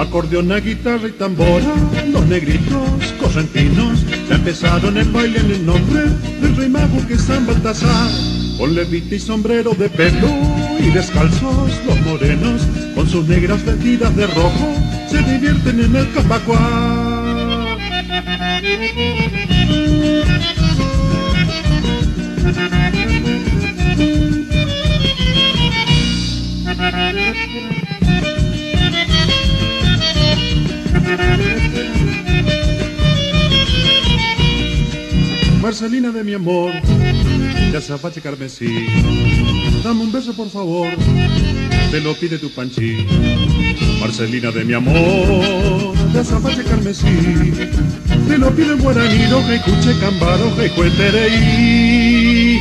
acordeona, guitarra y tambora, los negritos correntinos ya empezaron el baile en el nombre del rey mago que es San Baltasar. Con levita y sombrero de pelo y descalzos los morenos, con sus negras vestidas de rojo, se divierten en el Capacuá. Marcelina de mi amor, de azabache carmesí, dame un beso por favor, te lo pide tu Panchí. Marcelina de mi amor, de azabache carmesí, te lo pide en guaraní, roja y cuche, camba, roja y cuetereí.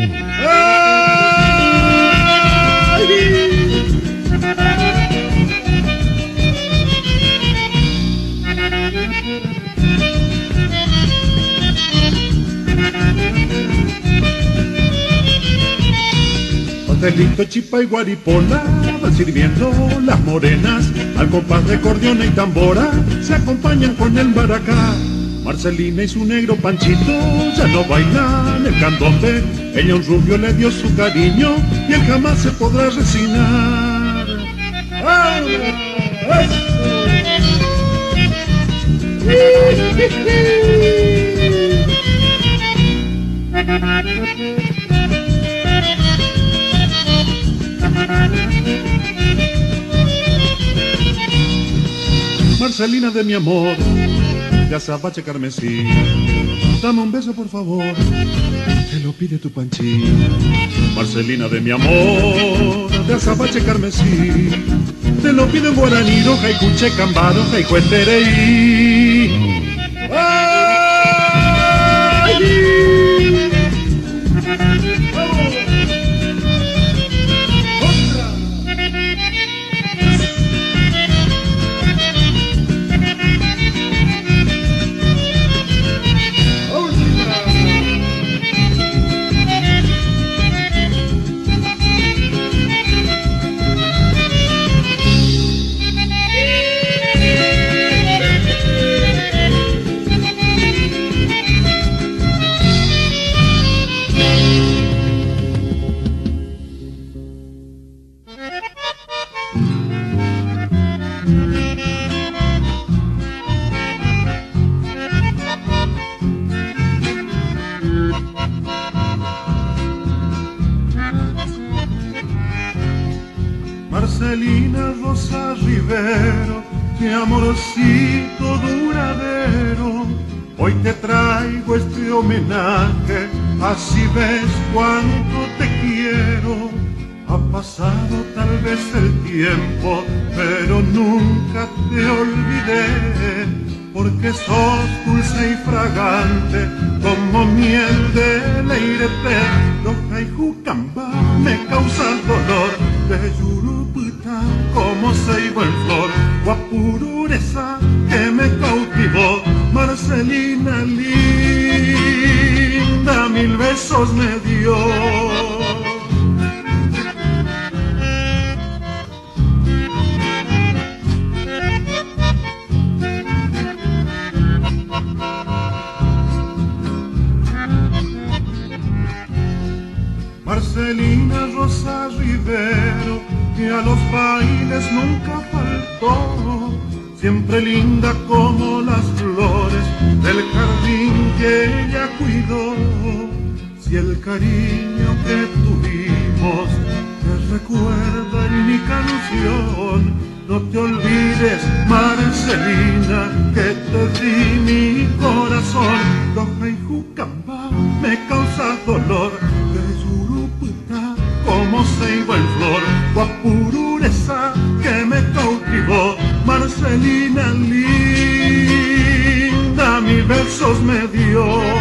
Pastelito, chipa y guaripola van sirviendo las morenas, al compás de acordeona y tambora se acompañan con el maracá. Marcelina y su negro Panchito ya no bailan el candombe, ella un rubio le dio su cariño y él jamás se podrá resignar. Marcelina de mi amor, de azabache carmesí, dame un beso por favor, te lo pide tu Panchí. Marcelina de mi amor, de azabache carmesí, te lo pide en guaraní, roja y cuche, camba, roja y cuetereí. Marcelina Rosa Rivero, mi amorcito duradero, hoy te traigo este homenaje, así ves cuánto te quiero. Ha pasado tal vez el tiempo, pero nunca te olvidé, porque sos dulce y fragante como miel de leirepé. Loja y jucamba me causa dolor, de Yurupita como ceiba en flor, guapurureza que me cautivó. Marcelina linda, mil besos me dio. Marcelina Rosa Rivero, que a los bailes nunca faltó, siempre linda como las flores del jardín que ella cuidó. Si el cariño que tuvimos te recuerda en mi canción, no te olvides, Marcelina, que te di mi corazón. Loja y jucamba me causa dolor, de Yurupita como ceiba en flor, guapurureza que me cautivó. Marcelina linda, mil besos me dio.